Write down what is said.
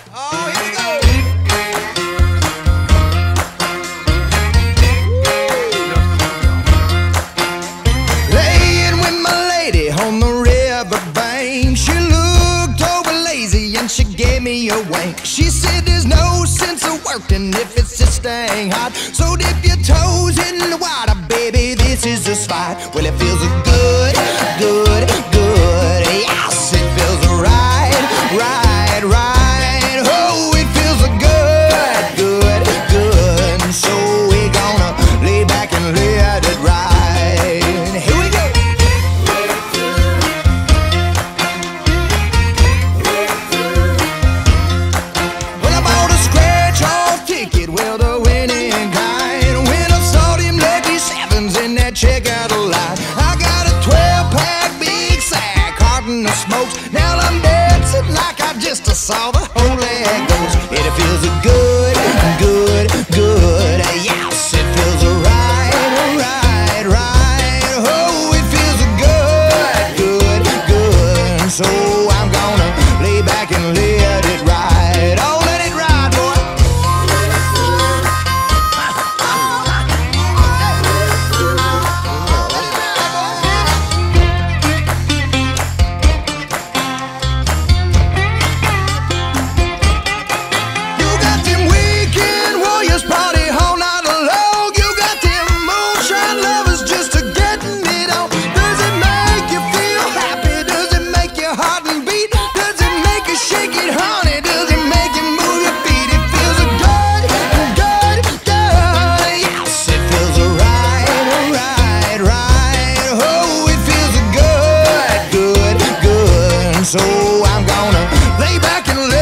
Oh, here we go. Laying with my lady on the river bank, she looked over lazy and she gave me a wink. She said there's no sense of working if it's just staying hot, so dip your toes in the water, baby, this is the spot. Well, it feels good, good, good. Yes, it feels right, right, right. Oh, it feels good, good, good. So we're gonna lay back and let it ride. Here we go. Well, I bought a scratch-off ticket, well, the winning kind. When I saw them lucky sevens in that checkout line, I got a 12-pack big sack, carton of smokes. Now I'm dancing like I just saw the Holy Ghost. It feels good, good, good. Yes, it feels right, right, right. Oh, it feels good, good, good. So I'm gonna lay back and let it ride. Oh, let it ride, boy. You got them weekend warriors party all night long. You got them moonshine lovers just a getting it on. Does it make you feel happy? Does it make your heart and beat? Does it make you shake it, honey? Does it make you move your feet? It feels good, good, good. Yes, it feels right, right, right. Oh, it feels good, good, good. So I'm gonna lay back and let